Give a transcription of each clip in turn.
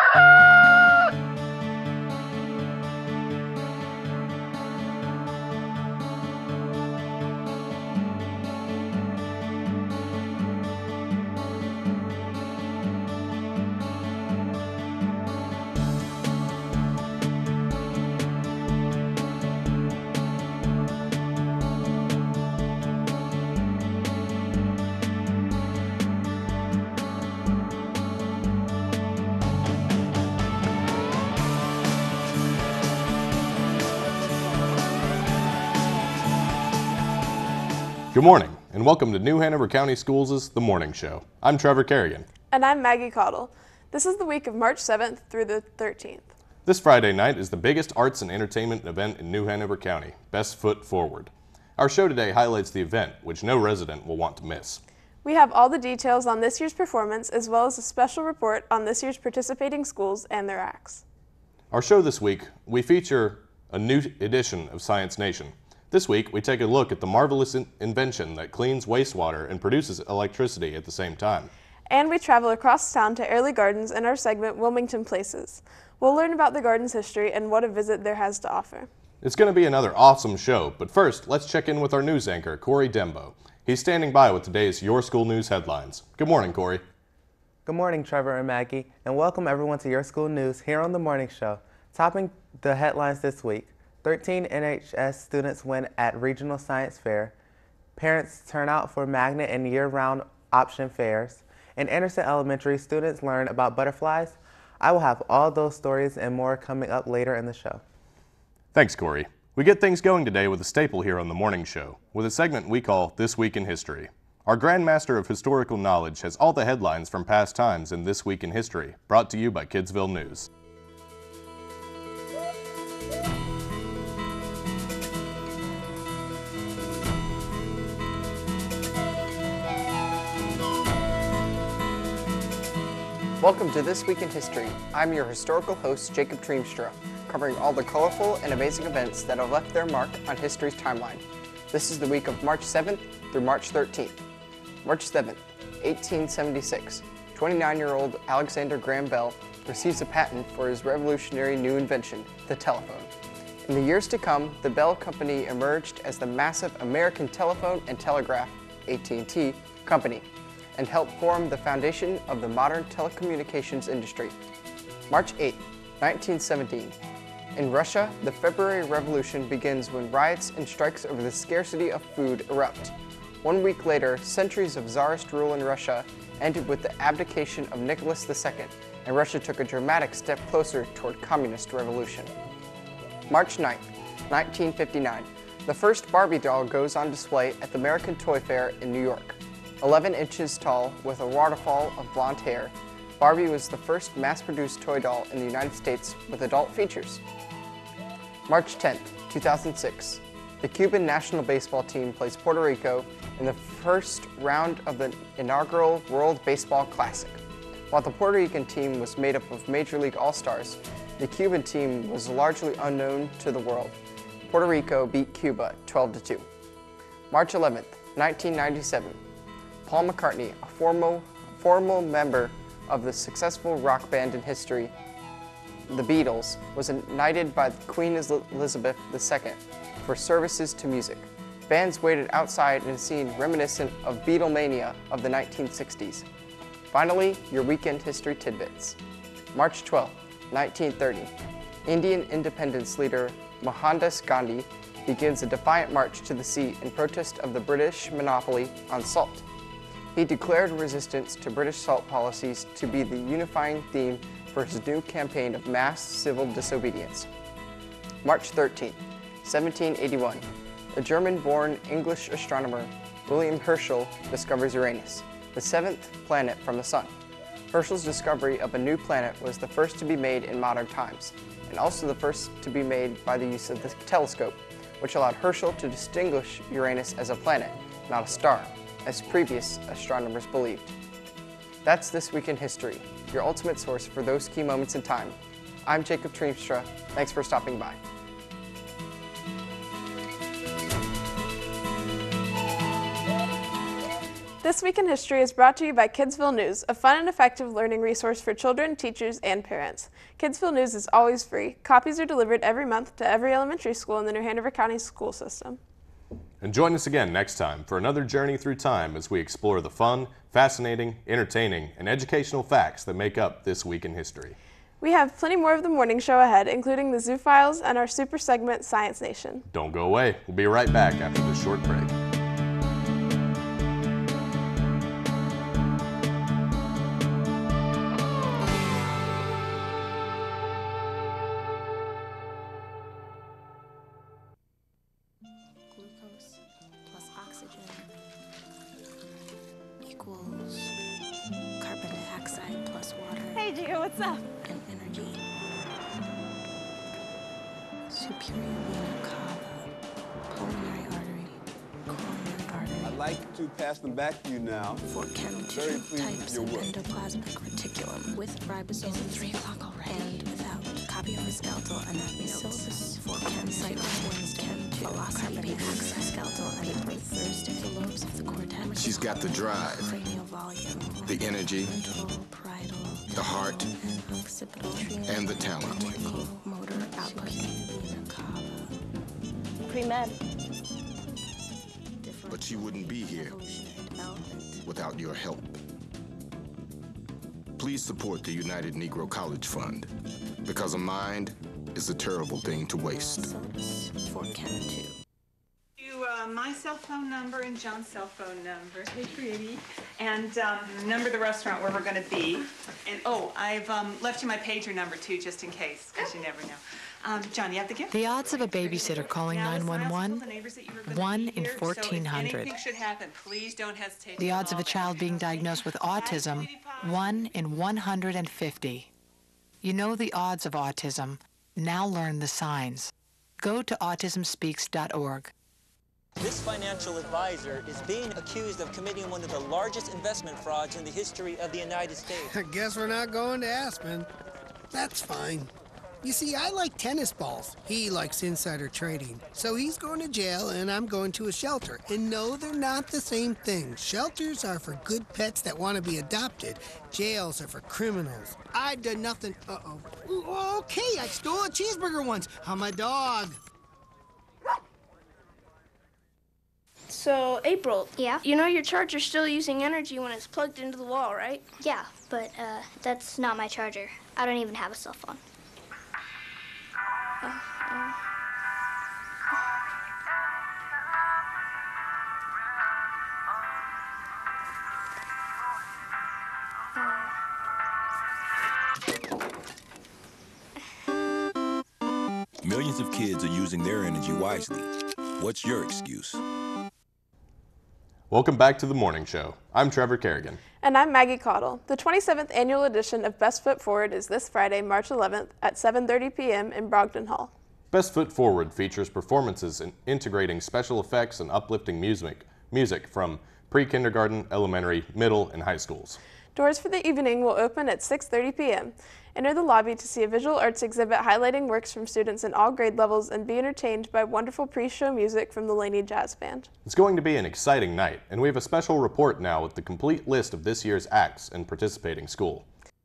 Good morning, and welcome to New Hanover County Schools' The Morning Show. I'm Trevor Kerrigan. And I'm Maggie Caudill. This is the week of March 7th through the 13th. This Friday night is the biggest arts and entertainment event in New Hanover County, Best Foot Forward. Our show today highlights the event, which no resident will want to miss. We have all the details on this year's performance, as well as a special report on this year's participating schools and their acts. Our show this week, we feature a new edition of Science Nation. This week, we take a look at the marvelous invention that cleans wastewater and produces electricity at the same time. And we travel across town to Airlie Gardens in our segment, Wilmington Places. We'll learn about the garden's history and what a visit there has to offer. It's going to be another awesome show, but first, let's check in with our news anchor, Corey Dembo. He's standing by with today's Your School News headlines. Good morning, Corey. Good morning, Trevor and Maggie, and welcome everyone to Your School News here on The Morning Show. Topping the headlines this week, 13 NHS students win at Regional Science Fair. Parents turn out for magnet and year-round option fairs. In Anderson Elementary, students learn about butterflies. I will have all those stories and more coming up later in the show. Thanks, Corey. We get things going today with a staple here on The Morning Show, with a segment we call This Week in History. Our Grand Master of Historical Knowledge has all the headlines from past times in This Week in History, brought to you by Kidsville News. Welcome to This Week in History. I'm your historical host, Jacob Treemstra, covering all the colorful and amazing events that have left their mark on history's timeline. This is the week of March 7th through March 13th. March 7th, 1876, 29-year-old Alexander Graham Bell receives a patent for his revolutionary new invention, the telephone. In the years to come, the Bell Company emerged as the massive American Telephone and Telegraph, AT&T, company, and helped form the foundation of the modern telecommunications industry. March 8, 1917. In Russia, the February Revolution begins when riots and strikes over the scarcity of food erupt. 1 week later, centuries of Tsarist rule in Russia ended with the abdication of Nicholas II, and Russia took a dramatic step closer toward communist revolution. March 9, 1959. The first Barbie doll goes on display at the American Toy Fair in New York. 11 inches tall with a waterfall of blonde hair, Barbie was the first mass-produced toy doll in the United States with adult features. March 10, 2006. The Cuban national baseball team plays Puerto Rico in the first round of the inaugural World Baseball Classic. While the Puerto Rican team was made up of Major League All-Stars, the Cuban team was largely unknown to the world. Puerto Rico beat Cuba 12-2. March 11, 1997. Paul McCartney, a formal member of the successful rock band in history, the Beatles, was knighted by Queen Elizabeth II for services to music. Fans waited outside in a scene reminiscent of Beatlemania of the 1960s. Finally, your weekend history tidbits. March 12, 1930. Indian independence leader Mohandas Gandhi begins a defiant march to the sea in protest of the British monopoly on salt. He declared resistance to British salt policies to be the unifying theme for his new campaign of mass civil disobedience. March 13, 1781. The German-born English astronomer William Herschel discovers Uranus, the seventh planet from the Sun. Herschel's discovery of a new planet was the first to be made in modern times, and also the first to be made by the use of the telescope, which allowed Herschel to distinguish Uranus as a planet, not a star, as previous astronomers believed. That's This Week in History, your ultimate source for those key moments in time. I'm Jacob Treemstra. Thanks for stopping by. This Week in History is brought to you by Kidsville News, a fun and effective learning resource for children, teachers, and parents. Kidsville News is always free. Copies are delivered every month to every elementary school in the New Hanover County school system. And join us again next time for another journey through time as we explore the fun, fascinating, entertaining, and educational facts that make up This Week in History. We have plenty more of the morning show ahead, including the Zoo Files and our super segment, Science Nation. Don't go away. We'll be right back after this short break. Glucose plus oxygen equals carbon dioxide plus water. Hey, Gio, what's up? And energy. Superior vena cava, pulmonary artery, coronary artery. I'd like to pass them back to you now. Fort Chem Very two pleased with types your of work. endoplasmic reticulum with ribosomes. Is it 3 o'clock already? And without. Copy of the skeletal anatomy notes. Fort Chem cycle Wednesday. Velocity axis skeletal anatomy Thursday. The lobes of the cortex. She's got the drive, Cranial volume. the energy, Ventral, parietal, the heart, and occipital. and the talent. Cortical motor output. Vena cava. Pre-med. But she wouldn't be here Evolutionary development. without your help. Please support the United Negro College Fund, because a mind is a terrible thing to waste. Syllabus. Fort Chem 2. My cell phone number and John's cell phone number. Hey, pretty. And number of the restaurant where we're going to be. And oh, I've left you my pager number too, just in case, because you never know. John, you have the gift? The odds of a babysitter calling Now, listen, I also 911, told the neighbors that you were gonna 1 be in here, so if 1400. anything should happen, please don't hesitate The to odds of a call. child being diagnosed with autism, 1 in 150. You know the odds of autism. Now learn the signs. Go to autismspeaks.org. This financial advisor is being accused of committing one of the largest investment frauds in the history of the United States. I guess we're not going to Aspen. That's fine. You see, I like tennis balls. He likes insider trading. So he's going to jail and I'm going to a shelter. And no, they're not the same thing. Shelters are for good pets that want to be adopted. Jails are for criminals. I've done nothing. Uh-oh. Ooh, okay, I stole a cheeseburger once. I'm a dog. So, April. Yeah? You know your charger's still using energy when it's plugged into the wall, right? Yeah, but that's not my charger. I don't even have a cell phone. Millions of kids are using their energy wisely. What's your excuse? Welcome back to the morning show. I'm Trevor Kerrigan. And I'm Maggie Caudill. The 27th annual edition of Best Foot Forward is this Friday, March 11th at 7:30 p.m. in Brogdon Hall. Best Foot Forward features performances integrating special effects and uplifting music from pre-kindergarten, elementary, middle, and high schools. Doors for the evening will open at 6:30 p.m. Enter the lobby to see a visual arts exhibit highlighting works from students in all grade levels and be entertained by wonderful pre-show music from the Laney Jazz Band. It's going to be an exciting night, and we have a special report now with the complete list of this year's acts and participating school.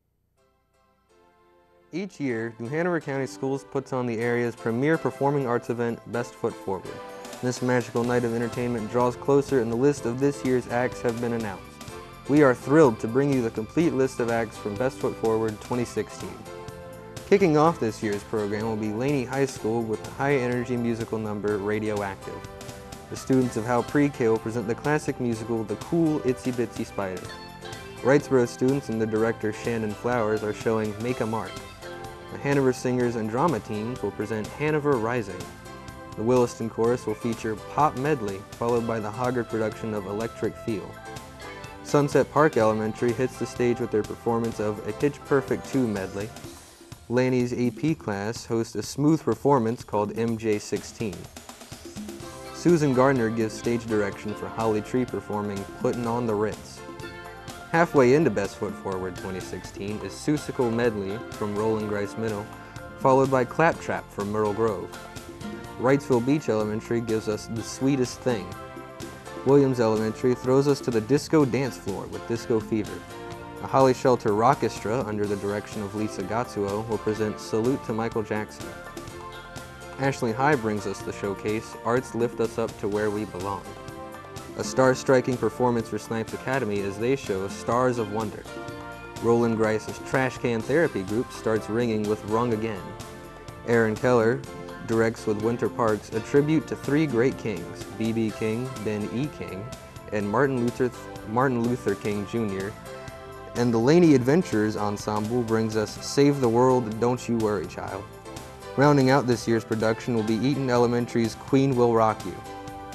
Each year, New Hanover County Schools puts on the area's premier performing arts event, Best Foot Forward. This magical night of entertainment draws closer and the list of this year's acts have been announced. We are thrilled to bring you the complete list of acts from Best Foot Forward 2016. Kicking off this year's program will be Laney High School with the high-energy musical number Radioactive. The students of Howe Pre-K will present the classic musical The Cool Itsy Bitsy Spider. Wrightsboro students and the director Shannon Flowers are showing Make a Mark. The Hanover Singers and Drama teams will present Hanover Rising. The Williston Chorus will feature Pop Medley, followed by the Hoggard production of Electric Feel. Sunset Park Elementary hits the stage with their performance of A Pitch Perfect 2 medley. Laney's AP class hosts a smooth performance called MJ16. Susan Gardner gives stage direction for Holly Tree performing Puttin' on the Ritz. Halfway into Best Foot Forward 2016 is Seussical Medley from Roland Grice Middle, followed by Claptrap from Myrtle Grove. Wrightsville Beach Elementary gives us The Sweetest Thing. Williams Elementary throws us to the disco dance floor with Disco Fever. The Holly Shelter Rockestra, under the direction of Lisa Gatsuo, will present Salute to Michael Jackson. Ashley High brings us the showcase, Arts Lift Us Up to Where We Belong. A star-striking performance for Snipes Academy as they show Stars of Wonder. Roland Grice's Trash Can Therapy group starts ringing with Rung Again. Aaron Keller directs with Winter Parks a tribute to three great kings, B.B. King, Ben E. King, and Martin Luther King Jr., and the Laney Adventurers Ensemble brings us Save the World, Don't You Worry, Child. Rounding out this year's production will be Eaton Elementary's Queen Will Rock You.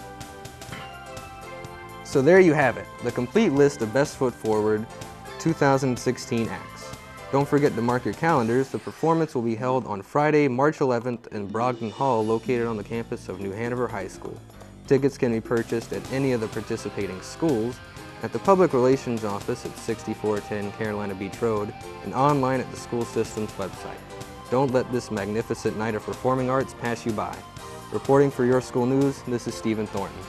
So there you have it, the complete list of Best Foot Forward 2016 acts. Don't forget to mark your calendars. The performance will be held on Friday, March 11th in Brogdon Hall, located on the campus of New Hanover High School. Tickets can be purchased at any of the participating schools, at the Public Relations Office at 6410 Carolina Beach Road, and online at the school system's website. Don't let this magnificent night of performing arts pass you by. Reporting for Your School News, this is Stephen Thornton.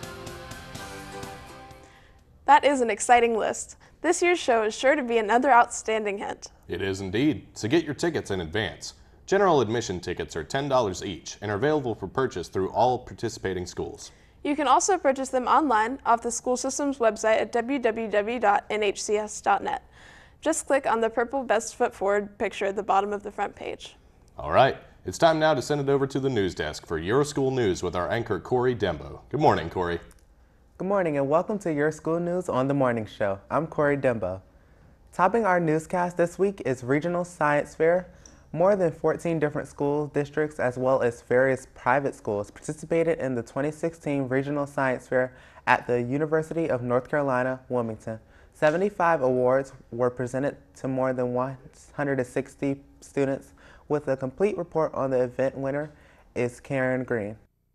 That is an exciting list. This year's show is sure to be another outstanding hit. It is indeed, so get your tickets in advance. General admission tickets are $10 each and are available for purchase through all participating schools. You can also purchase them online off the school system's website at www.nhcs.net. Just click on the purple Best Foot Forward picture at the bottom of the front page. All right, it's time now to send it over to the news desk for Your School News with our anchor, Corey Dembo. Good morning, Corey. Good morning and welcome to Your School News on the Morning Show. I'm Corey Dembo. Topping our newscast this week is Regional Science Fair. More than 14 different school districts as well as various private schools participated in the 2016 Regional Science Fair at the University of North Carolina, Wilmington. 75 awards were presented to more than 160 students. With a complete report on the event winner is Karen Green.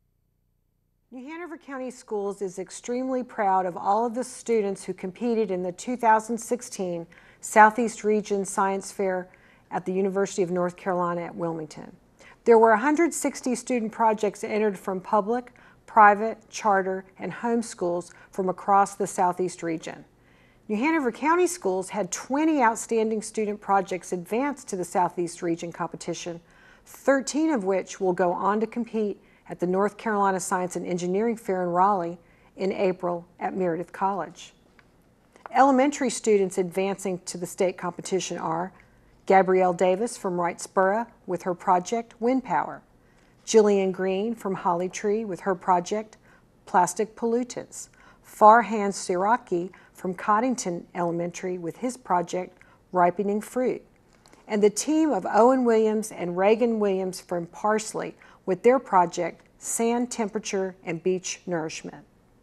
New Hanover County Schools is extremely proud of all of the students who competed in the 2016 Southeast Region Science Fair at the University of North Carolina at Wilmington. There were 160 student projects entered from public, private, charter, and home schools from across the Southeast region. New Hanover County Schools had 20 outstanding student projects advanced to the Southeast Region competition, 13 of which will go on to compete at the North Carolina Science and Engineering Fair in Raleigh in April at Meredith College. Elementary students advancing to the state competition are Gabrielle Davis from Wrightsboro with her project Wind Power, Jillian Green from Holly Tree with her project Plastic Pollutants, Farhan Siraki from Coddington Elementary with his project Ripening Fruit, and the team of Owen Williams and Reagan Williams from Parsley with their project Sand Temperature and Beach Nourishment.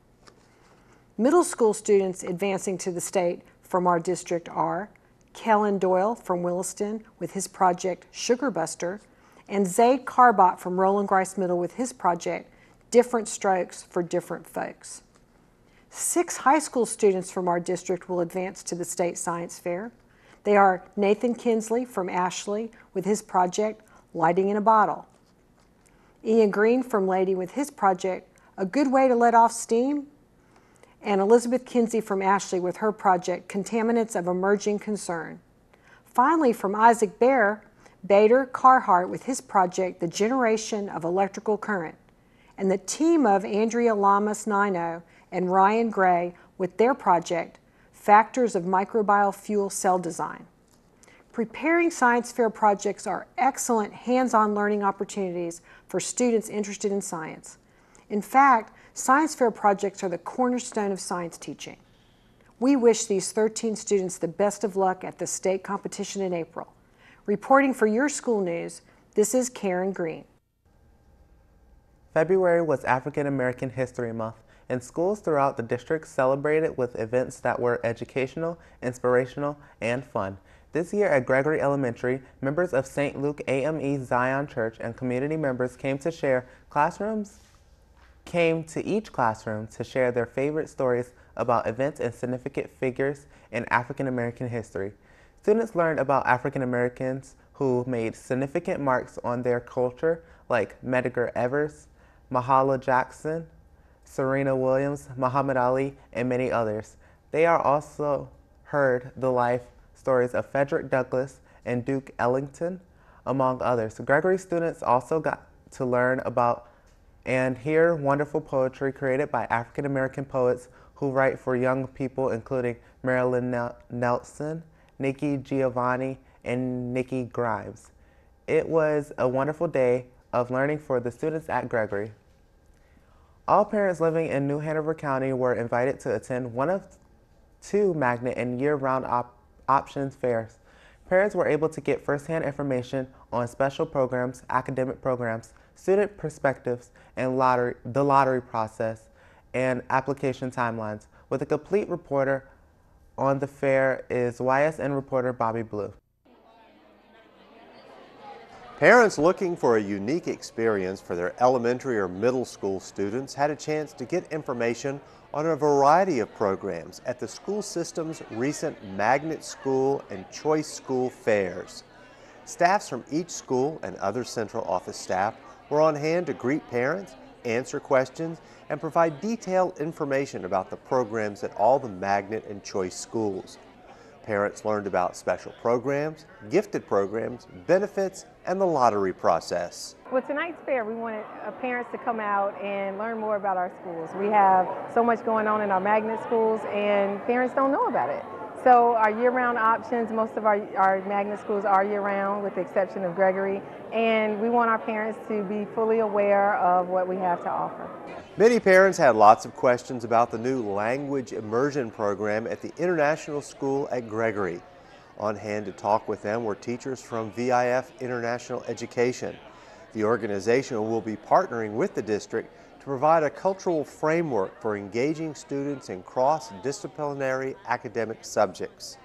Middle school students advancing to the state from our district are Kellen Doyle from Williston with his project Sugar Buster, and Zaid Carbot from Roland Grice Middle with his project Different Strokes for Different Folks. 6 high school students from our district will advance to the state science fair. They are Nathan Kinsley from Ashley with his project Lighting in a Bottle, Ian Green from Lady with his project A Good Way to Let Off Steam, and Elizabeth Kinsey from Ashley with her project Contaminants of Emerging Concern. Finally, from Isaac Bader Carhart with his project The Generation of Electrical Current, and the team of Andrea Lamas Nino and Ryan Gray with their project Factors of Microbial Fuel Cell Design. Preparing science fair projects are excellent hands-on learning opportunities for students interested in science. In fact, science fair projects are the cornerstone of science teaching. We wish these 13 students the best of luck at the state competition in April. Reporting for Your School News, this is Karen Green. February was African American History Month, and schools throughout the district celebrated with events that were educational, inspirational, and fun. This year at Gregory Elementary, members of St. Luke AME Zion Church and community members came to each classroom to share their favorite stories about events and significant figures in African American history. Students learned about African Americans who made significant marks on their culture, like Medgar Evers, Mahalia Jackson, Serena Williams, Muhammad Ali, and many others. They are also heard the life stories of Frederick Douglass and Duke Ellington, among others. Gregory students also got to learn about and hear wonderful poetry created by African American poets who write for young people, including Marilyn Nelson, Nikki Giovanni, and Nikki Grimes. It was a wonderful day of learning for the students at Gregory. All parents living in New Hanover County were invited to attend one of 2 magnet and year-round options fairs. Parents were able to get firsthand information on special programs, academic programs, student perspectives, and the lottery process and application timelines. With a complete reporter on the fair is YSN reporter Bobby Blue. Parents looking for a unique experience for their elementary or middle school students had a chance to get information on a variety of programs at the school system's recent Magnet School and Choice School fairs. Staffs from each school and other central office staff were on hand to greet parents, answer questions, and provide detailed information about the programs at all the Magnet and Choice schools. Parents learned about special programs, gifted programs, benefits, and the lottery process. With tonight's fair, we wanted parents to come out and learn more about our schools. We have so much going on in our magnet schools and parents don't know about it. So our year-round options, most of our magnet schools are year-round with the exception of Gregory, and we want our parents to be fully aware of what we have to offer. Many parents had lots of questions about the new language immersion program at the International School at Gregory. On hand to talk with them were teachers from VIF International Education. The organization will be partnering with the district to provide a cultural framework for engaging students in cross-disciplinary academic subjects.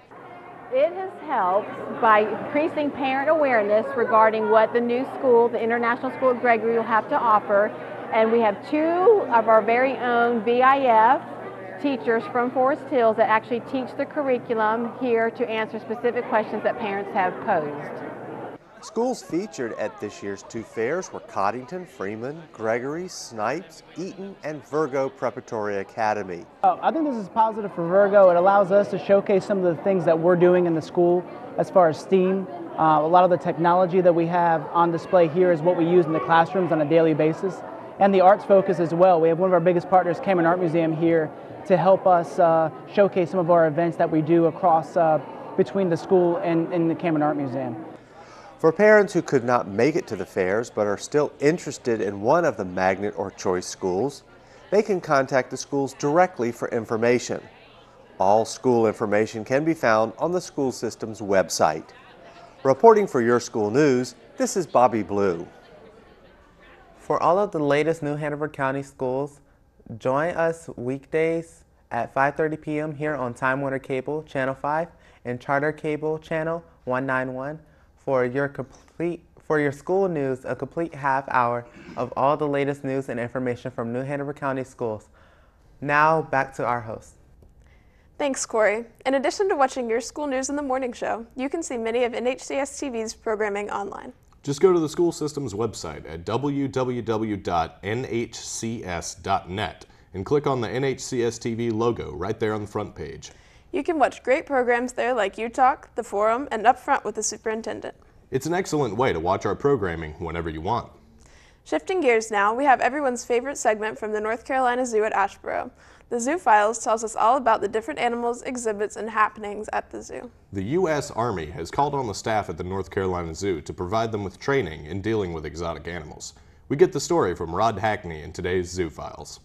It has helped by increasing parent awareness regarding what the new school, the International School at Gregory, will have to offer. And we have 2 of our very own VIF teachers from Forest Hills that actually teach the curriculum here to answer specific questions that parents have posed. Schools featured at this year's 2 fairs were Coddington, Freeman, Gregory, Snipes, Eaton, and Virgo Preparatory Academy. I think this is positive for Virgo. It allows us to showcase some of the things that we're doing in the school as far as STEAM. A lot of the technology that we have on display here is what we use in the classrooms on a daily basis. And the arts focus as well. We have one of our biggest partners, Cameron Art Museum, here to help us showcase some of our events that we do across between the school and the Cameron Art Museum. For parents who could not make it to the fairs but are still interested in one of the Magnet or Choice schools, they can contact the schools directly for information. All school information can be found on the school system's website. Reporting for Your School News, this is Bobby Blue. For all of the latest New Hanover County schools, join us weekdays at 5:30 p.m. here on Time Warner Cable Channel 5 and Charter Cable Channel 191 for your school news, a complete half hour of all the latest news and information from New Hanover County schools. Now back to our host. Thanks, Corey. In addition to watching Your School News in the Morning Show, you can see many of NHCS TV's programming online. Just go to the school system's website at www.nhcs.net and click on the NHCS TV logo right there on the front page. You can watch great programs there like U-Talk, The Forum, and Up Front with the Superintendent. It's an excellent way to watch our programming whenever you want. Shifting gears now, we have everyone's favorite segment from the North Carolina Zoo at Asheboro. The Zoo Files tells us all about the different animals, exhibits, and happenings at the zoo. The U.S. Army has called on the staff at the North Carolina Zoo to provide them with training in dealing with exotic animals. We get the story from Rod Hackney in today's Zoo Files.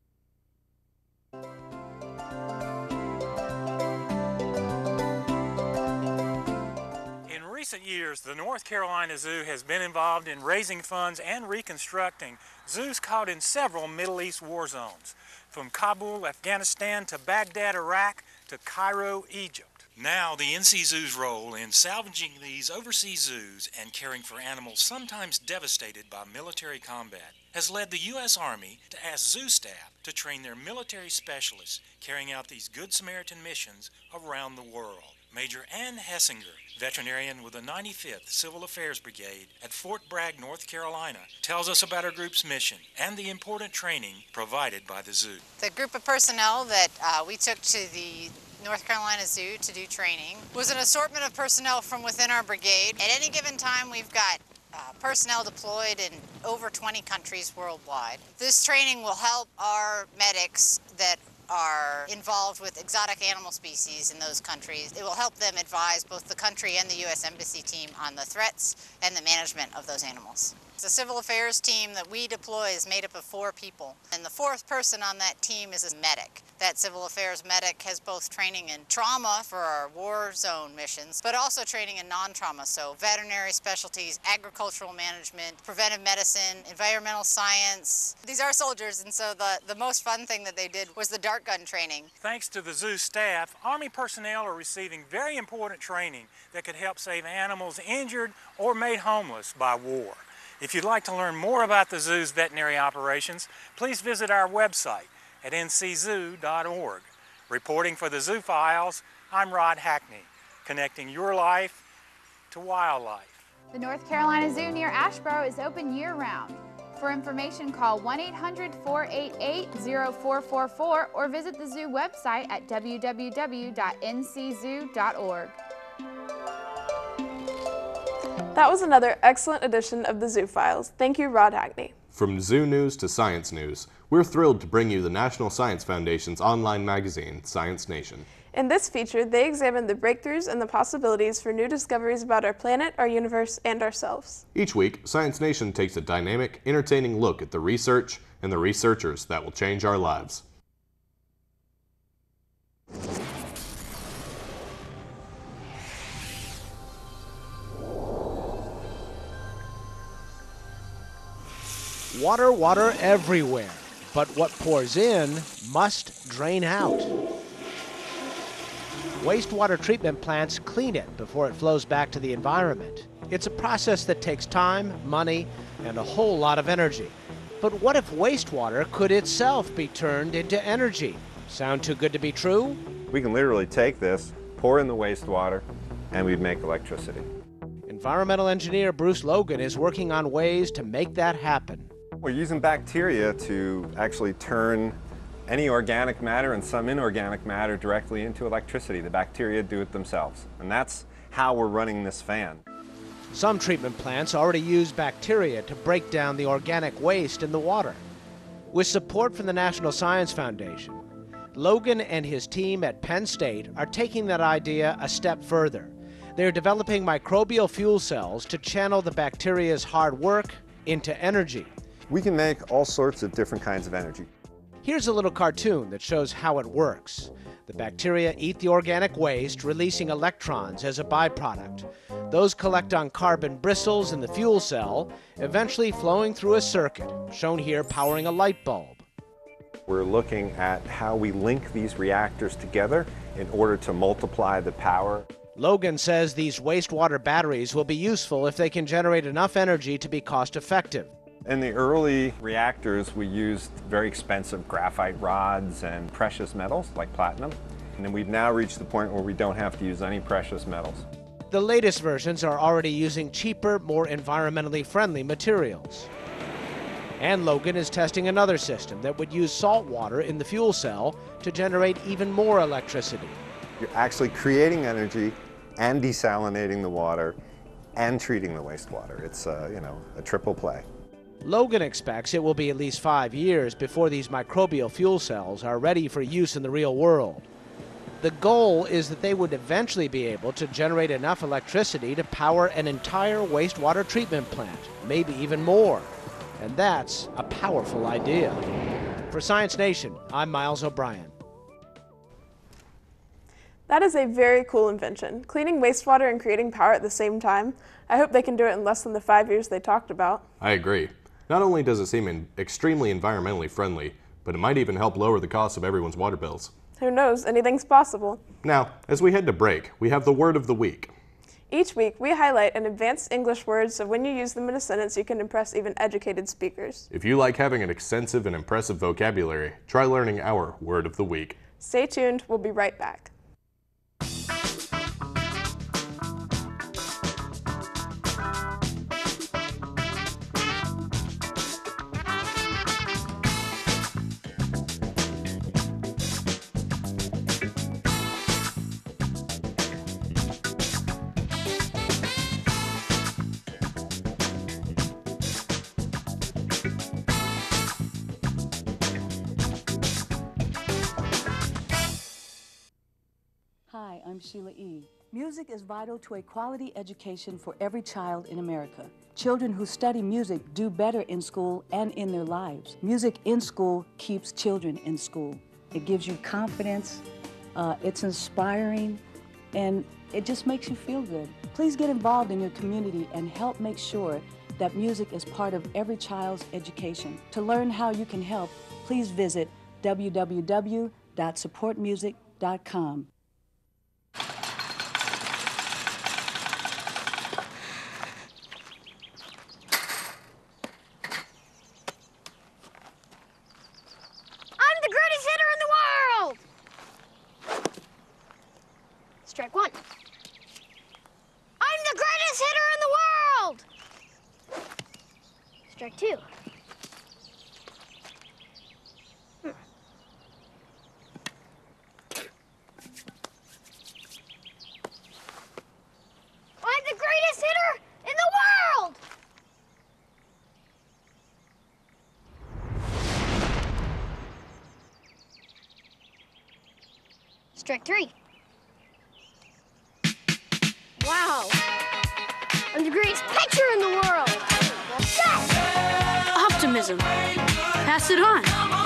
In recent years, the North Carolina Zoo has been involved in raising funds and reconstructing zoos caught in several Middle East war zones, from Kabul, Afghanistan, to Baghdad, Iraq, to Cairo, Egypt. Now, the NC Zoo's role in salvaging these overseas zoos and caring for animals sometimes devastated by military combat has led the U.S. Army to ask zoo staff to train their military specialists carrying out these Good Samaritan missions around the world. Major Ann Hessinger, veterinarian with the 95th Civil Affairs Brigade at Fort Bragg, North Carolina, tells us about our group's mission and the important training provided by the zoo. The group of personnel that we took to the North Carolina Zoo to do training was an assortment of personnel from within our brigade. At any given time, we've got personnel deployed in over 20 countries worldwide. This training will help our medics that are involved with exotic animal species in those countries. It will help them advise both the country and the U.S. Embassy team on the threats and the management of those animals. The civil affairs team that we deploy is made up of 4 people, and the 4th person on that team is a medic. That civil affairs medic has both training in trauma for our war zone missions, but also training in non-trauma, so veterinary specialties, agricultural management, preventive medicine, environmental science. These are soldiers, and so the most fun thing that they did was the dart gun training. Thanks to the zoo staff, Army personnel are receiving very important training that could help save animals injured or made homeless by war. If you'd like to learn more about the zoo's veterinary operations, please visit our website at nczoo.org. Reporting for the Zoo Files, I'm Rod Hackney, connecting your life to wildlife. The North Carolina Zoo near Asheboro is open year-round. For information, call 1-800-488-0444 or visit the zoo website at www.nczoo.org. That was another excellent edition of the Zoo Files. Thank you, Rod Hackney. From zoo news to science news, we're thrilled to bring you the National Science Foundation's online magazine, Science Nation. In this feature, they examine the breakthroughs and the possibilities for new discoveries about our planet, our universe, and ourselves. Each week, Science Nation takes a dynamic, entertaining look at the research and the researchers that will change our lives. Water, water everywhere, but what pours in must drain out. Wastewater treatment plants clean it before it flows back to the environment. It's a process that takes time, money, and a whole lot of energy. But what if wastewater could itself be turned into energy? Sound too good to be true? We can literally take this, pour in the wastewater, and we'd make electricity. Environmental engineer Bruce Logan is working on ways to make that happen. We're using bacteria to actually turn any organic matter and some inorganic matter directly into electricity. The bacteria do it themselves, and that's how we're running this fan. Some treatment plants already use bacteria to break down the organic waste in the water. With support from the National Science Foundation, Logan and his team at Penn State are taking that idea a step further. They're developing microbial fuel cells to channel the bacteria's hard work into energy. We can make all sorts of different kinds of energy. Here's a little cartoon that shows how it works. The bacteria eat the organic waste, releasing electrons as a byproduct. Those collect on carbon bristles in the fuel cell, eventually flowing through a circuit, shown here powering a light bulb. We're looking at how we link these reactors together in order to multiply the power. Logan says these wastewater batteries will be useful if they can generate enough energy to be cost-effective. In the early reactors, we used very expensive graphite rods and precious metals like platinum. And then we've now reached the point where we don't have to use any precious metals. The latest versions are already using cheaper, more environmentally friendly materials. And Logan is testing another system that would use salt water in the fuel cell to generate even more electricity. You're actually creating energy and desalinating the water and treating the wastewater. It's a triple play. Logan expects it will be at least 5 years before these microbial fuel cells are ready for use in the real world. The goal is that they would eventually be able to generate enough electricity to power an entire wastewater treatment plant, maybe even more. And that's a powerful idea. For Science Nation, I'm Miles O'Brien. That is a very cool invention. Cleaning wastewater and creating power at the same time. I hope they can do it in less than the 5 years they talked about. I agree. Not only does it seem extremely environmentally friendly, but it might even help lower the cost of everyone's water bills. Who knows? Anything's possible. Now, as we head to break, we have the word of the week. Each week, we highlight an advanced English word so when you use them in a sentence, you can impress even educated speakers. If you like having an extensive and impressive vocabulary, try learning our word of the week. Stay tuned. We'll be right back. I'm Sheila E. Music is vital to a quality education for every child in America. Children who study music do better in school and in their lives. Music in school keeps children in school. It gives you confidence, it's inspiring, and it just makes you feel good. Please get involved in your community and help make sure that music is part of every child's education. To learn how you can help, please visit www.supportmusic.com. I'm the greatest hitter in the world! Strike one. I'm the greatest hitter in the world! Strike two. I'm the greatest hitter in the world! Strike three. Wow! I'm the greatest pitcher in the world! Yes! Optimism. Pass it on.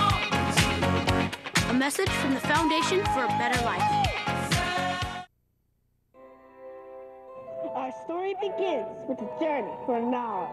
A message from the Foundation for a Better Life. Our story begins with a journey for knowledge.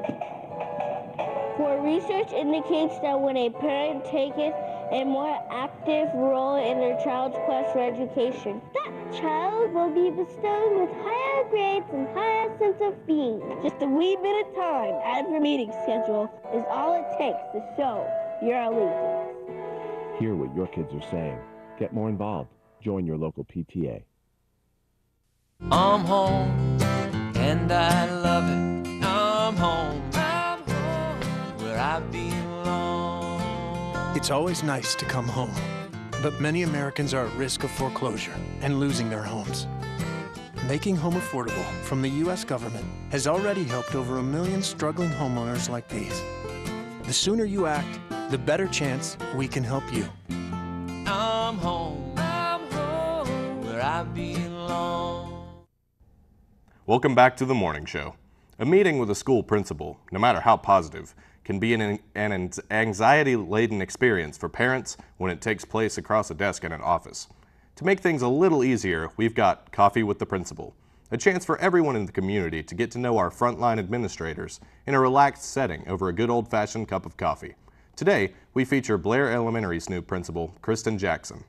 For research indicates that when a parent takes a more active role in their child's quest for education, that child will be bestowed with higher grades and higher sense of being. Just a wee bit of time out of your meeting schedule is all it takes to show your allegiance. Hear what your kids are saying. Get more involved. Join your local PTA. I'm home, and I love it. I'm home, where I belong. It's always nice to come home, but many Americans are at risk of foreclosure and losing their homes. Making Home Affordable from the U.S. government has already helped over 1 million struggling homeowners like these. The sooner you act, the better chance we can help you. I'm home, where I belong. Welcome back to the morning show. A meeting with a school principal, no matter how positive, can be an anxiety-laden experience for parents when it takes place across a desk in an office. To make things a little easier, we've got Coffee with the Principal, a chance for everyone in the community to get to know our frontline administrators in a relaxed setting over a good old-fashioned cup of coffee. Today, we feature Blair Elementary's new principal, Kristen Jackson.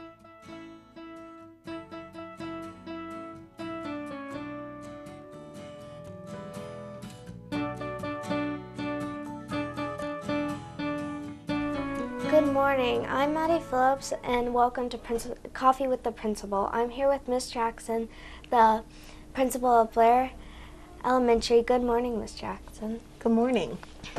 Good morning, I'm Maddie Phillips and welcome to Coffee with the Principal. I'm here with Miss Jackson, the principal of Blair Elementary. Good morning, Miss Jackson. Good morning.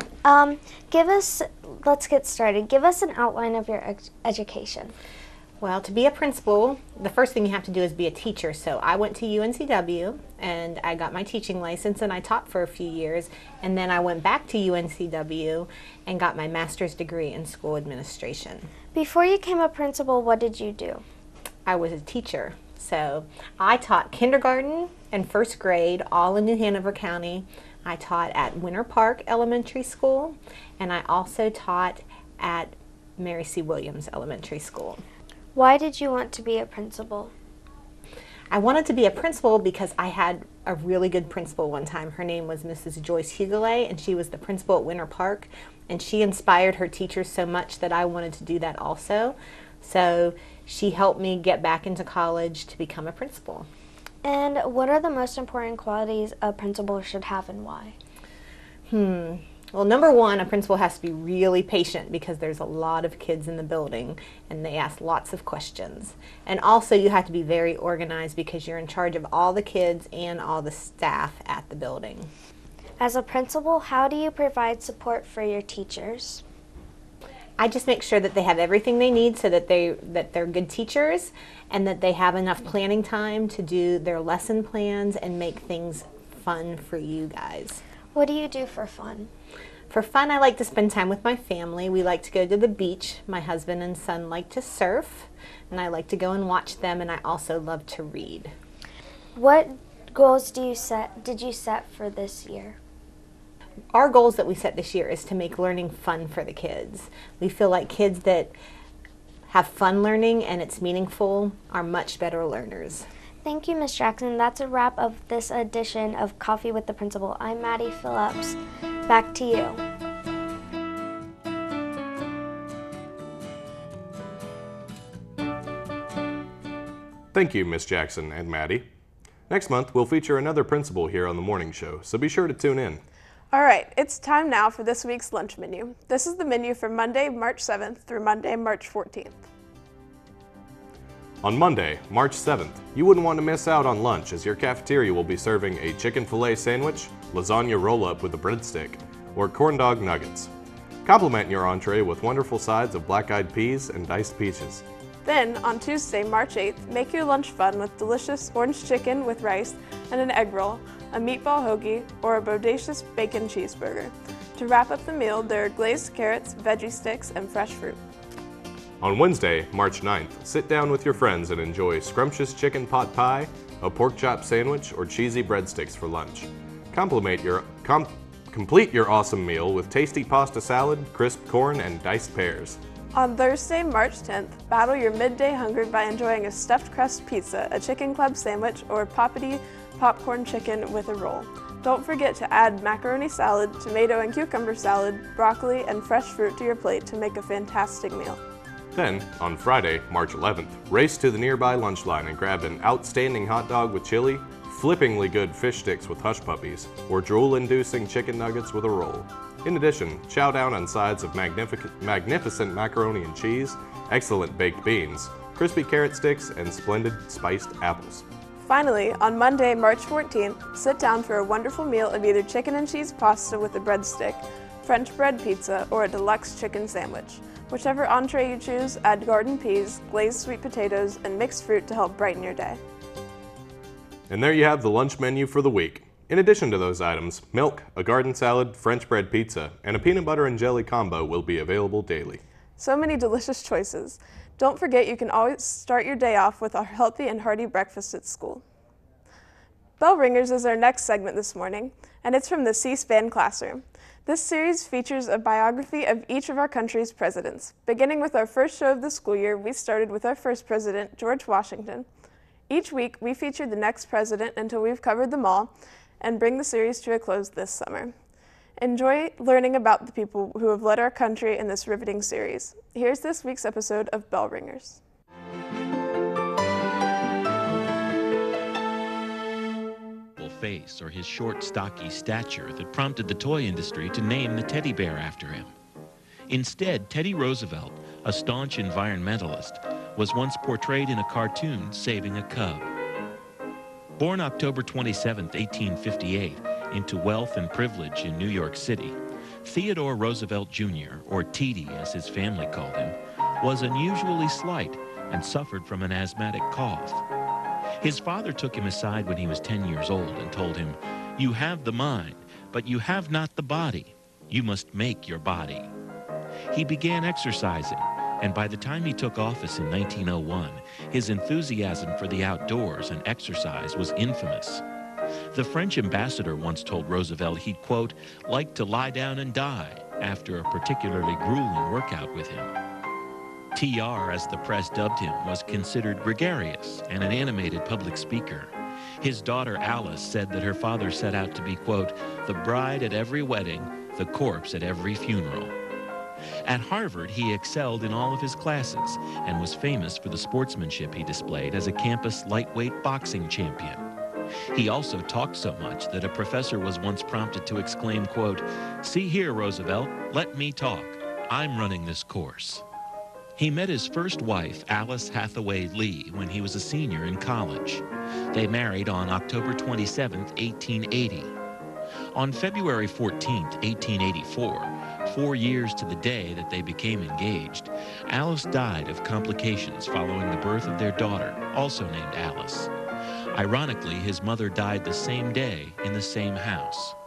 Let's get started. Give us an outline of your education. Well, to be a principal, the first thing you have to do is be a teacher. So I went to UNCW and I got my teaching license and I taught for a few years. And then I went back to UNCW and got my master's degree in school administration. Before you became a principal, what did you do? I was a teacher. So I taught kindergarten and first grade all in New Hanover County. I taught at Winter Park Elementary School and I also taught at Mary C. Williams Elementary School. Why did you want to be a principal? I wanted to be a principal because I had a really good principal one time. Her name was Mrs. Joyce Hugulay, and she was the principal at Winter Park, and she inspired her teachers so much that I wanted to do that also. So she helped me get back into college to become a principal. And what are the most important qualities a principal should have and why? Well, number one, a principal has to be really patient because there's a lot of kids in the building and they ask lots of questions. And also you have to be very organized because you're in charge of all the kids and all the staff at the building. As a principal, how do you provide support for your teachers? I just make sure that they have everything they need so that they're good teachers and that they have enough planning time to do their lesson plans and make things fun for you guys. What do you do for fun? For fun, I like to spend time with my family. We like to go to the beach. My husband and son like to surf, and I like to go and watch them, and I also love to read. What goals did you set for this year? Our goals that we set this year is to make learning fun for the kids. We feel like kids that have fun learning and it's meaningful are much better learners. Thank you, Ms. Jackson. That's a wrap of this edition of Coffee with the Principal. I'm Maddie Phillips. Back to you. Thank you, Miss Jackson and Maddie. Next month, we'll feature another principal here on the morning show, so be sure to tune in. All right, it's time now for this week's lunch menu. This is the menu for Monday, March 7th through Monday, March 14th. On Monday, March 7th, you wouldn't want to miss out on lunch as your cafeteria will be serving a chicken filet sandwich, lasagna roll-up with a breadstick, or corn dog nuggets. Complement your entree with wonderful sides of black-eyed peas and diced peaches. Then, on Tuesday, March 8th, make your lunch fun with delicious orange chicken with rice and an egg roll, a meatball hoagie, or a bodacious bacon cheeseburger. To wrap up the meal, there are glazed carrots, veggie sticks, and fresh fruit. On Wednesday, March 9th, sit down with your friends and enjoy scrumptious chicken pot pie, a pork chop sandwich, or cheesy breadsticks for lunch. Complete your awesome meal with tasty pasta salad, crisp corn, and diced pears. On Thursday, March 10th, battle your midday hunger by enjoying a stuffed crust pizza, a chicken club sandwich, or poppity popcorn chicken with a roll. Don't forget to add macaroni salad, tomato and cucumber salad, broccoli, and fresh fruit to your plate to make a fantastic meal. Then, on Friday, March 11th, race to the nearby lunch line and grab an outstanding hot dog with chili, flippingly good fish sticks with hush puppies, or drool-inducing chicken nuggets with a roll. In addition, chow down on sides of magnificent macaroni and cheese, excellent baked beans, crispy carrot sticks, and splendid spiced apples. Finally, on Monday, March 14th, sit down for a wonderful meal of either chicken and cheese pasta with a breadstick, French bread pizza, or a deluxe chicken sandwich. Whichever entree you choose, add garden peas, glazed sweet potatoes, and mixed fruit to help brighten your day. And there you have the lunch menu for the week. In addition to those items, milk, a garden salad, French bread pizza, and a peanut butter and jelly combo will be available daily. So many delicious choices. Don't forget you can always start your day off with a healthy and hearty breakfast at school. Bell Ringers is our next segment this morning, and it's from the C-SPAN classroom. This series features a biography of each of our country's presidents. Beginning with our first show of the school year, we started with our first president, George Washington. Each week, we feature the next president until we've covered them all and bring the series to a close this summer. Enjoy learning about the people who have led our country in this riveting series. Here's this week's episode of Bell Ringers. Face or his short, stocky stature that prompted the toy industry to name the teddy bear after him. Instead, Teddy Roosevelt, a staunch environmentalist, was once portrayed in a cartoon saving a cub. Born October 27, 1858, into wealth and privilege in New York City, Theodore Roosevelt Jr., or TD as his family called him, was unusually slight and suffered from an asthmatic cough. His father took him aside when he was 10 years old and told him, "You have the mind, but you have not the body. You must make your body." He began exercising, and by the time he took office in 1901, his enthusiasm for the outdoors and exercise was infamous. The French ambassador once told Roosevelt he'd, quote, "like to lie down and die" after a particularly grueling workout with him. TR, as the press dubbed him, was considered gregarious and an animated public speaker. His daughter Alice said that her father set out to be, quote, "the bride at every wedding, the corpse at every funeral." At Harvard, he excelled in all of his classes and was famous for the sportsmanship he displayed as a campus lightweight boxing champion. He also talked so much that a professor was once prompted to exclaim, quote, "See here, Roosevelt, let me talk. I'm running this course." He met his first wife, Alice Hathaway Lee, when he was a senior in college. They married on October 27, 1880. On February 14, 1884, 4 years to the day that they became engaged, Alice died of complications following the birth of their daughter, also named Alice. Ironically, his mother died the same day in the same house.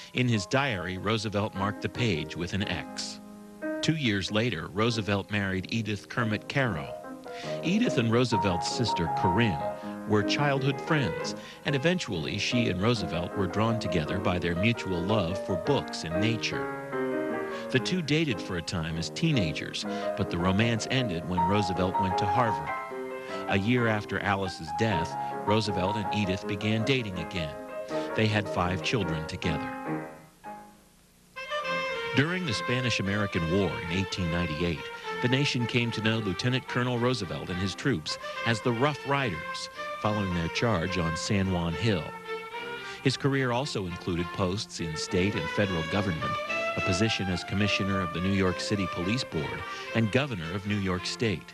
In his diary, Roosevelt marked the page with an X. 2 years later, Roosevelt married Edith Kermit Caro. Edith and Roosevelt's sister, Corinne, were childhood friends, and eventually she and Roosevelt were drawn together by their mutual love for books and nature. The two dated for a time as teenagers, but the romance ended when Roosevelt went to Harvard. A year after Alice's death, Roosevelt and Edith began dating again. They had 5 children together. During the Spanish-American War in 1898, the nation came to know Lieutenant Colonel Roosevelt and his troops as the Rough Riders, following their charge on San Juan Hill. His career also included posts in state and federal government, a position as commissioner of the New York City Police Board and governor of New York State.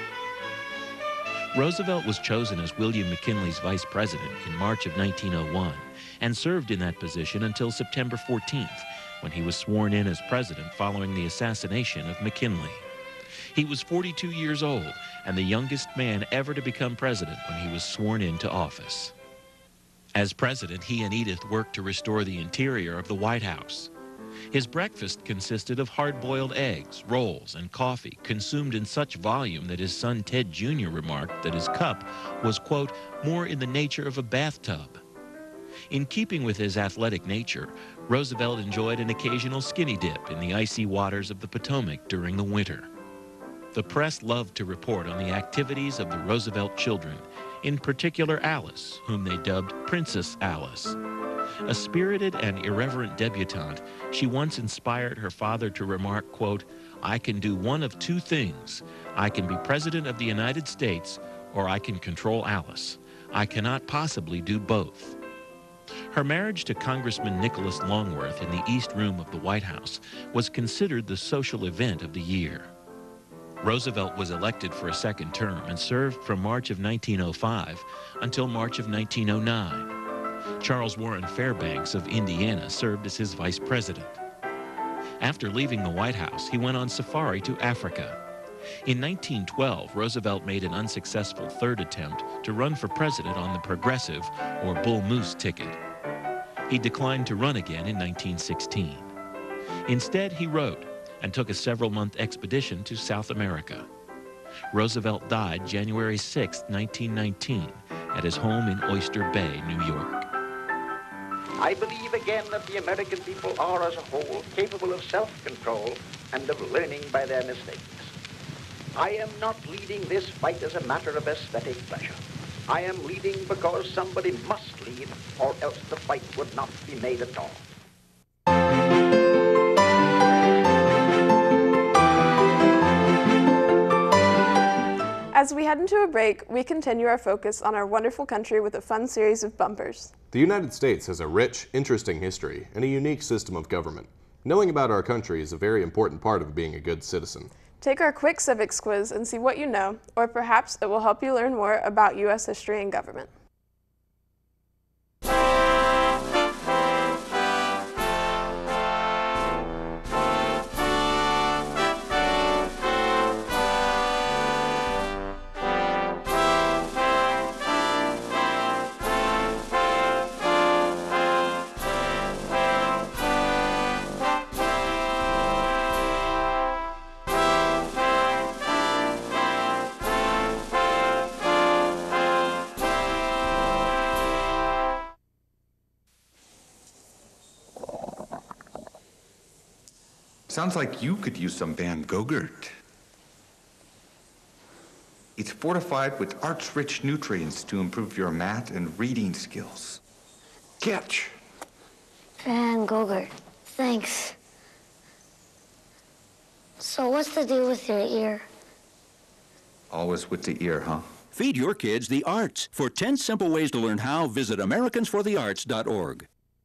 Roosevelt was chosen as William McKinley's vice president in March of 1901 and served in that position until September 14th, when he was sworn in as president following the assassination of McKinley. He was 42 years old and the youngest man ever to become president when he was sworn into office. As president, he and Edith worked to restore the interior of the White House. His breakfast consisted of hard-boiled eggs, rolls, and coffee, consumed in such volume that his son Ted Jr. remarked that his cup was, quote, more in the nature of a bathtub. In keeping with his athletic nature, Roosevelt enjoyed an occasional skinny dip in the icy waters of the Potomac during the winter. The press loved to report on the activities of the Roosevelt children, in particular Alice, whom they dubbed Princess Alice. A spirited and irreverent debutante, she once inspired her father to remark, quote, I can do one of 2 things. I can be President of the United States, or I can control Alice. I cannot possibly do both. Her marriage to Congressman Nicholas Longworth in the East Room of the White House was considered the social event of the year. Roosevelt was elected for a second term and served from March of 1905 until March of 1909. Charles Warren Fairbanks of Indiana served as his vice president. After leaving the White House, he went on safari to Africa. In 1912, Roosevelt made an unsuccessful third attempt to run for president on the Progressive or Bull Moose ticket. He declined to run again in 1916. Instead, he wrote and took a several-month expedition to South America. Roosevelt died January 6, 1919, at his home in Oyster Bay, New York. I believe again that the American people are, as a whole, capable of self-control and of learning by their mistakes. I am not leading this fight as a matter of aesthetic pleasure. I am leading because somebody must lead, or else the fight would not be made at all. As we head into a break, we continue our focus on our wonderful country with a fun series of bumpers. The United States has a rich, interesting history and a unique system of government. Knowing about our country is a very important part of being a good citizen. Take our quick civics quiz and see what you know, or perhaps it will help you learn more about U.S. history and government. Sounds like you could use some Van Gogurt. It's fortified with arch-rich nutrients to improve your math and reading skills. Catch! Van Gogurt, thanks. So what's the deal with your ear? Always with the ear, huh? Feed your kids the arts. For 10 simple ways to learn how, visit AmericansForTheArts.org.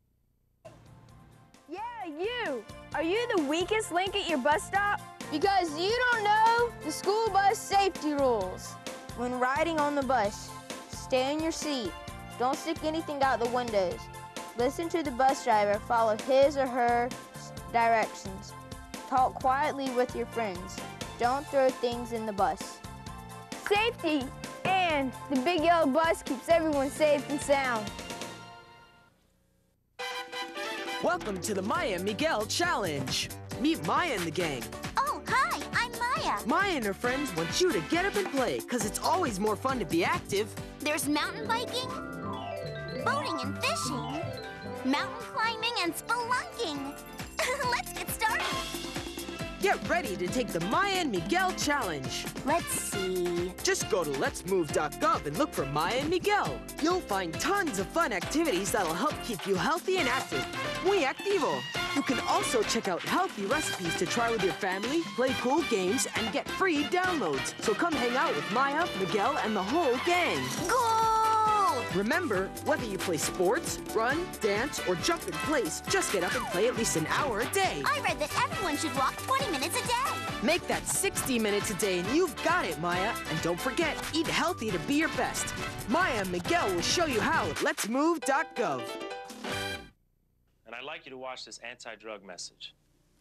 Yeah, you! Are you the weakest link at your bus stop? Because you don't know the school bus safety rules. When riding on the bus, stay in your seat. Don't stick anything out the windows. Listen to the bus driver, follow his or her directions. Talk quietly with your friends. Don't throw things in the bus. Safety! And the big yellow bus keeps everyone safe and sound. Welcome to the Maya and Miguel Challenge. Meet Maya and the gang. Oh, hi, I'm Maya. Maya and her friends want you to get up and play, because it's always more fun to be active. There's mountain biking, boating and fishing, mountain climbing and spelunking. Let's get started. Get ready to take the Maya and Miguel Challenge. Let's see. Just go to letsmove.gov and look for Maya and Miguel. You'll find tons of fun activities that'll help keep you healthy and active. Muy activo. You can also check out healthy recipes to try with your family, play cool games, and get free downloads. So come hang out with Maya, Miguel, and the whole gang. Goal! Remember, whether you play sports, run, dance, or jump in place, just get up and play at least an hour a day. I read that everyone should walk 20 minutes a day. Make that 60 minutes a day and you've got it, Maya. And don't forget, eat healthy to be your best. Maya and Miguel will show you how at letsmove.gov. And I'd like you to watch this anti-drug message.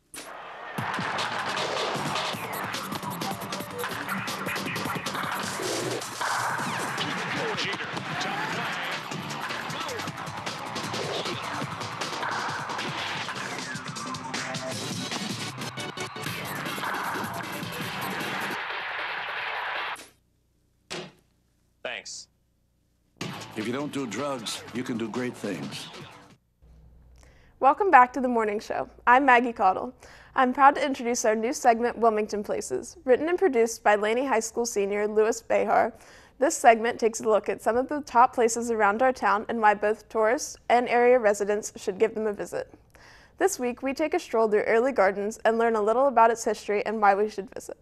Jeter, tough play. Thanks. If you don't do drugs, you can do great things. Welcome back to the morning show. I'm Maggie Caudle. I'm proud to introduce our new segment, Wilmington Places. Written and produced by Laney High School senior Louis Behar, this segment takes a look at some of the top places around our town and why both tourists and area residents should give them a visit. This week, we take a stroll through Early Gardens and learn a little about its history and why we should visit.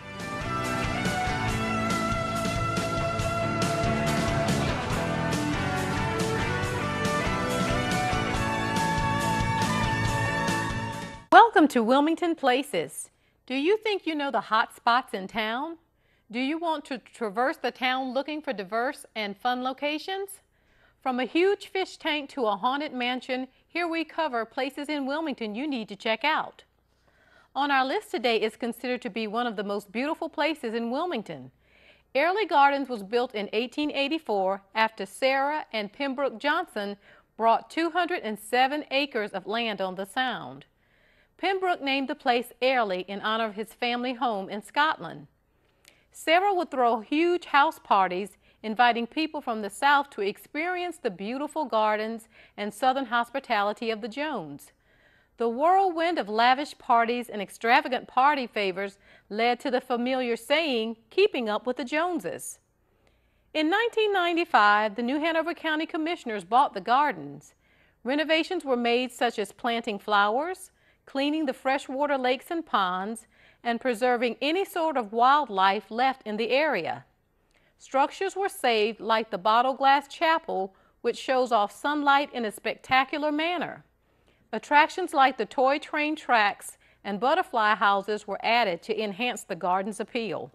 Welcome to Wilmington Places. Do you think you know the hot spots in town? Do you want to traverse the town looking for diverse and fun locations? From a huge fish tank to a haunted mansion, here we cover places in Wilmington you need to check out. On our list today is considered to be one of the most beautiful places in Wilmington. Early Gardens was built in 1884 after Sarah and Pembroke Johnson brought 207 acres of land on the Sound. Pembroke named the place Airlie in honor of his family home in Scotland. Sarah would throw huge house parties, inviting people from the South to experience the beautiful gardens and Southern hospitality of the Jones. The whirlwind of lavish parties and extravagant party favors led to the familiar saying, "Keeping up with the Joneses." In 1995, the New Hanover County Commissioners bought the gardens. Renovations were made such as planting flowers, cleaning the freshwater lakes and ponds, and preserving any sort of wildlife left in the area. Structures were saved like the Bottle Glass Chapel, which shows off sunlight in a spectacular manner. Attractions like the toy train tracks and butterfly houses were added to enhance the garden's appeal.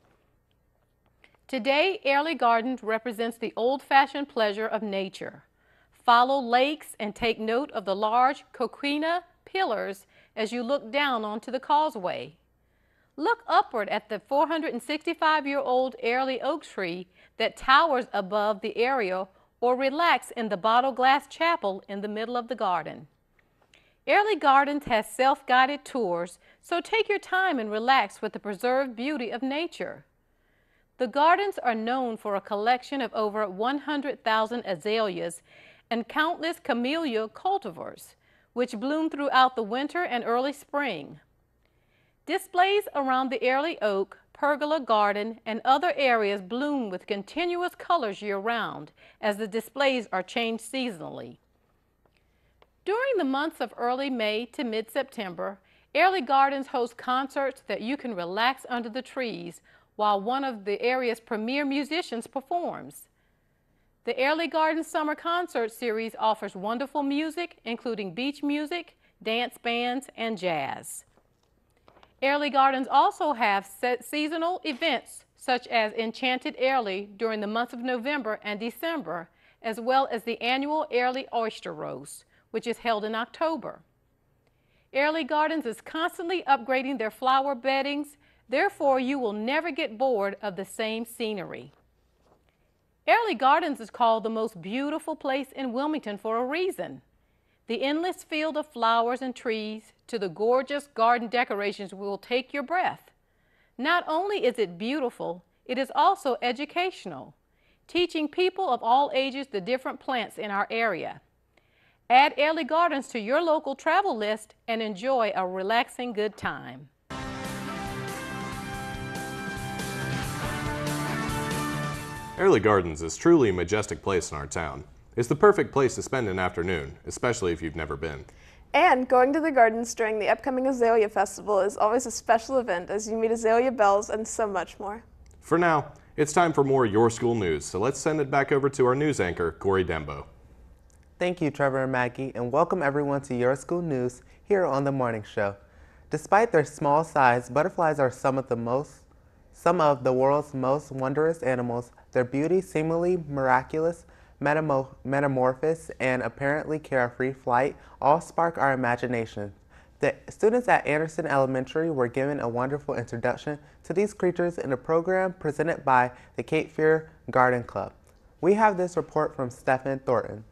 Today, Airlie Gardens represents the old-fashioned pleasure of nature. Follow lakes and take note of the large coquina pillars as you look down onto the causeway. Look upward at the 465-year-old Airlie oak tree that towers above the area, or relax in the Bottle Glass Chapel in the middle of the garden. Airlie Gardens has self-guided tours, so take your time and relax with the preserved beauty of nature. The gardens are known for a collection of over 100,000 azaleas and countless camellia cultivars, which bloom throughout the winter and early spring. Displays around the Airlie Oak, Pergola Garden, and other areas bloom with continuous colors year-round as the displays are changed seasonally. During the months of early May to mid-September, Airlie Gardens hosts concerts that you can relax under the trees while one of the area's premier musicians performs. The Airlie Gardens Summer Concert Series offers wonderful music, including beach music, dance bands, and jazz. Airlie Gardens also have seasonal events such as Enchanted Airlie during the months of November and December, as well as the annual Airlie Oyster Roast, which is held in October. Airlie Gardens is constantly upgrading their flower beddings, therefore you will never get bored of the same scenery. Airlie Gardens is called the most beautiful place in Wilmington for a reason. the endless field of flowers and trees, to the gorgeous garden decorations will take your breath. Not only is it beautiful, it is also educational, teaching people of all ages the different plants in our area. Add Airlie Gardens to your local travel list and enjoy a relaxing good time. Airlie Gardens is truly a majestic place in our town. It's the perfect place to spend an afternoon, especially if you've never been. And going to the gardens during the upcoming Azalea Festival is always a special event as you meet azalea bells and so much more. For now, it's time for more Your School News, so let's send it back over to our news anchor, Corey Dembo. Thank you, Trevor and Maggie, and welcome everyone to Your School News here on The Morning Show. Despite their small size, butterflies are some of the world's most wondrous animals. Their beauty, seemingly miraculous, metamorphosis, and apparently carefree flight all spark our imagination. The students at Anderson Elementary were given a wonderful introduction to these creatures in a program presented by the Cape Fear Garden Club. We have this report from Stephen Thornton.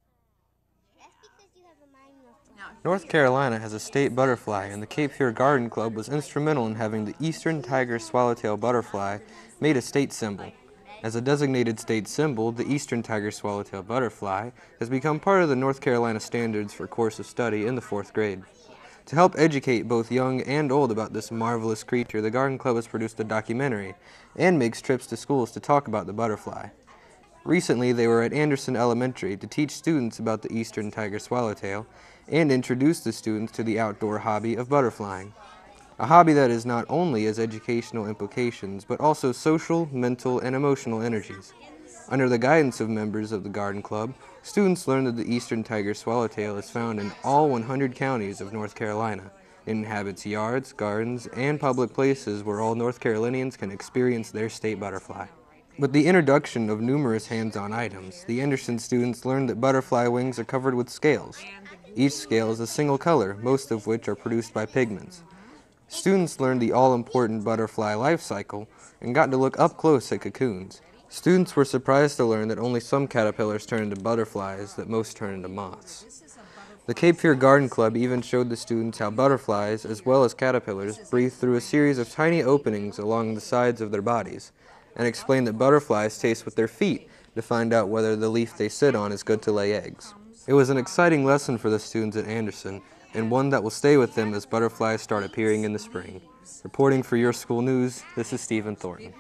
North Carolina has a state butterfly, and the Cape Fear Garden Club was instrumental in having the eastern tiger swallowtail butterfly made a state symbol. As a designated state symbol, the eastern tiger swallowtail butterfly has become part of the North Carolina standards for course of study in the 4th grade. To help educate both young and old about this marvelous creature, the Garden Club has produced a documentary and makes trips to schools to talk about the butterfly. Recently, they were at Anderson Elementary to teach students about the eastern tiger swallowtail and introduce the students to the outdoor hobby of butterflying. A hobby that is not only has educational implications, but also social, mental, and emotional energies. Under the guidance of members of the Garden Club, students learn that the eastern tiger swallowtail is found in all 100 counties of North Carolina. It inhabits yards, gardens, and public places where all North Carolinians can experience their state butterfly. With the introduction of numerous hands-on items, the Anderson students learned that butterfly wings are covered with scales. Each scale is a single color, most of which are produced by pigments. Students learned the all-important butterfly life cycle and got to look up close at cocoons. Students were surprised to learn that only some caterpillars turn into butterflies, that most turn into moths. The Cape Fear Garden Club even showed the students how butterflies, as well as caterpillars, breathe through a series of tiny openings along the sides of their bodies, and explained that butterflies taste with their feet to find out whether the leaf they sit on is good to lay eggs. It was an exciting lesson for the students at Anderson, and one that will stay with them as butterflies start appearing in the spring. Reporting for Your School News, this is Stephen Thornton.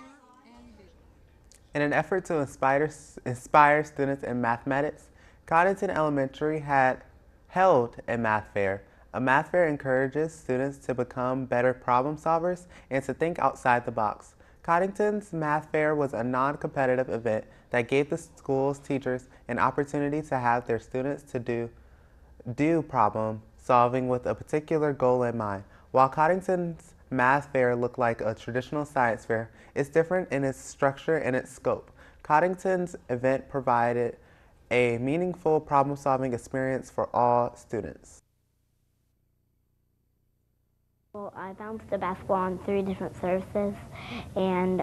In an effort to inspire students in mathematics, Coddington Elementary had held a math fair. A math fair encourages students to become better problem solvers and to think outside the box. Coddington's math fair was a non-competitive event that gave the school's teachers an opportunity to have their students to do problem solving with a particular goal in mind. While Coddington's math fair looked like a traditional science fair, it's different in its structure and its scope. Coddington's event provided a meaningful problem-solving experience for all students. Well, I bounced the basketball on 3 different surfaces, and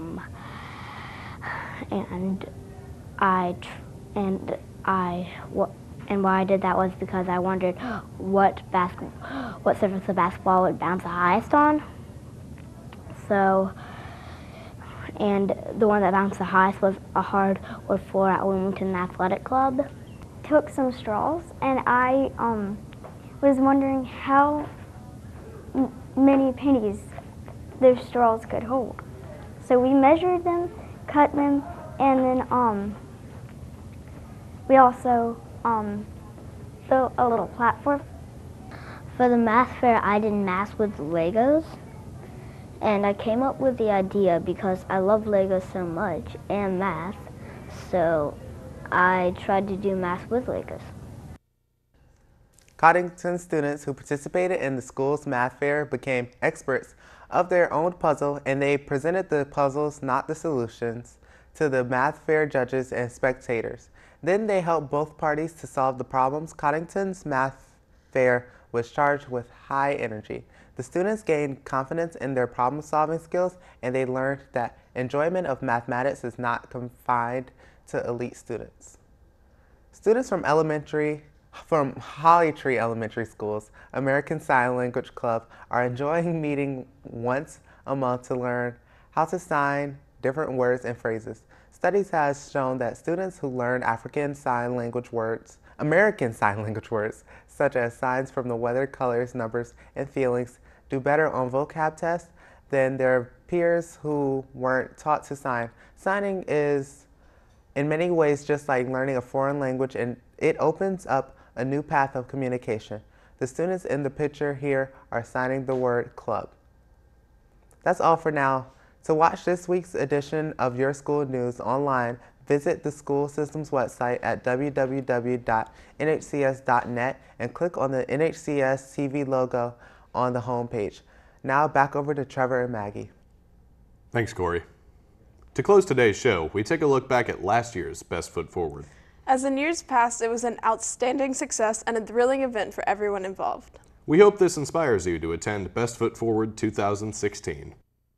why I did that was because I wondered what surface the basketball would bounce the highest on. So, and the one that bounced the highest was a hardwood floor at Wilmington Athletic Club. Took some straws, and I was wondering how many pennies those straws could hold. So we measured them, cut them, and then we also built a little platform. For the math fair, I did math with Legos, and I came up with the idea because I love Legos so much and math, so I tried to do math with Legos. Coddington students who participated in the school's math fair became experts of their own puzzle, and they presented the puzzles, not the solutions, to the math fair judges and spectators. Then they helped both parties to solve the problems. Coddington's math fair was charged with high energy. The students gained confidence in their problem-solving skills, and they learned that enjoyment of mathematics is not confined to elite students. Students from elementary from Holly Tree Elementary School's American Sign Language Club are enjoying meeting once a month to learn how to sign different words and phrases. Studies have shown that students who learn American Sign Language words, such as signs from the weather, colors, numbers, and feelings, do better on vocab tests than their peers who weren't taught to sign. Signing is in many ways just like learning a foreign language, and it opens up a new path of communication. The students in the picture here are signing the word club. That's all for now. To watch this week's edition of Your School News online, visit the school system's website at www.nhcs.net and click on the NHCS TV logo on the homepage. Now back over to Trevor and Maggie. Thanks, Corey. To close today's show, we take a look back at last year's Best Foot Forward. As in years past, it was an outstanding success and a thrilling event for everyone involved. We hope this inspires you to attend Best Foot Forward 2016.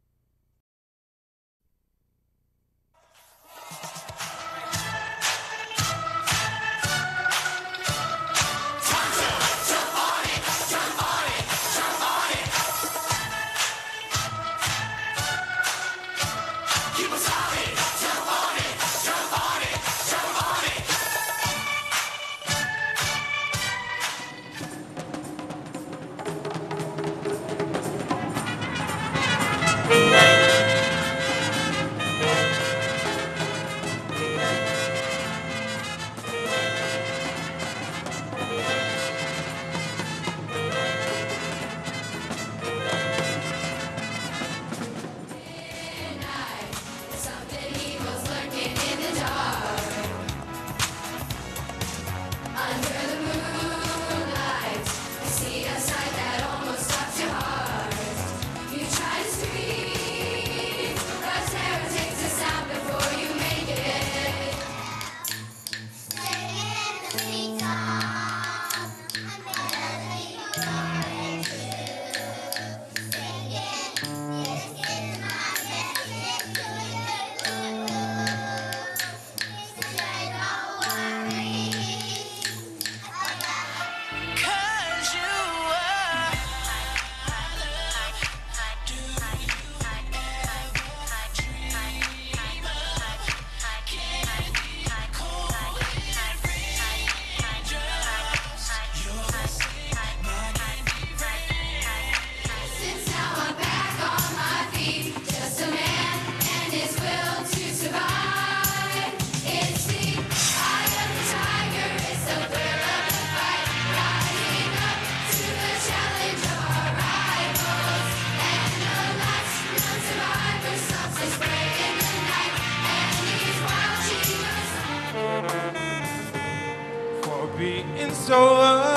Being so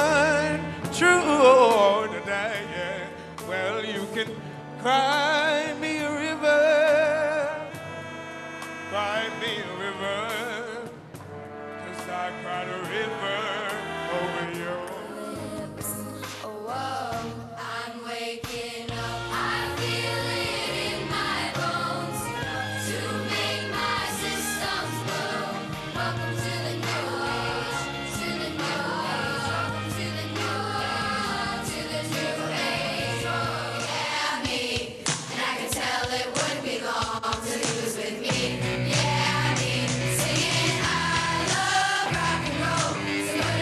untrue today, yeah. Well, you can cry me a river, cry me a river, just like I cried a river over you. Whoa, I'm waking up. I feel it in my bones to make my systems blow. Welcome to the new age, to the new age, to the new age. Oh yeah, me, and I can tell it wouldn't be long till he was with me. Yeah, me, singing I love rock and roll. So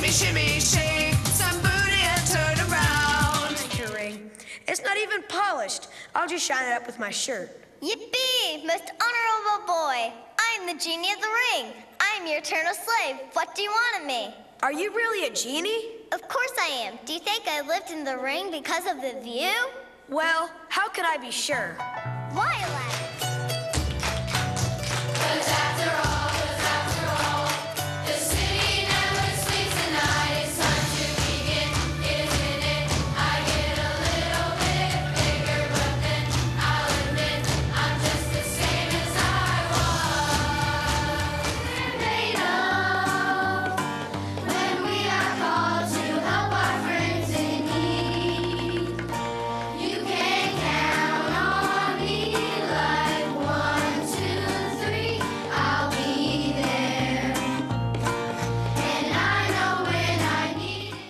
Shimmy, shimmy, shake some booty and turn around. Your ring. It's not even polished. I'll just shine it up with my shirt. Yippee! Most honorable boy. I'm the genie of the ring. I'm your eternal slave. What do you want of me? Are you really a genie? Of course I am. Do you think I lived in the ring because of the view? Well, how could I be sure? Why, Aladdin? The city never sleeps at night. It's time to begin, isn't it? I get a little bit bigger, but then I'll admit I'm just the same as I was. They know when we are called to help our friends in need. You can count on me like 1, 2, 3. I'll be there. And I know when I need it.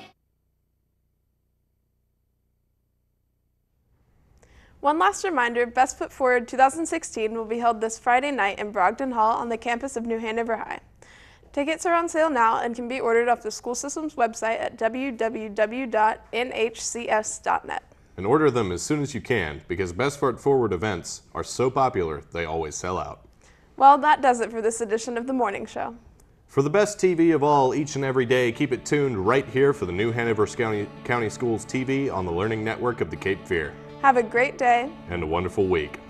One last reminder, Best Foot Forward 2016 will be held this Friday night in Brogdon Hall on the campus of New Hanover High. Tickets are on sale now and can be ordered off the school system's website at www.nhcs.net. And order them as soon as you can, because Best Foot Forward events are so popular they always sell out. Well, that does it for this edition of The Morning Show. For the best TV of all each and every day, keep it tuned right here for the New Hanover County Schools TV on the Learning Network of the Cape Fear. Have a great day and a wonderful week.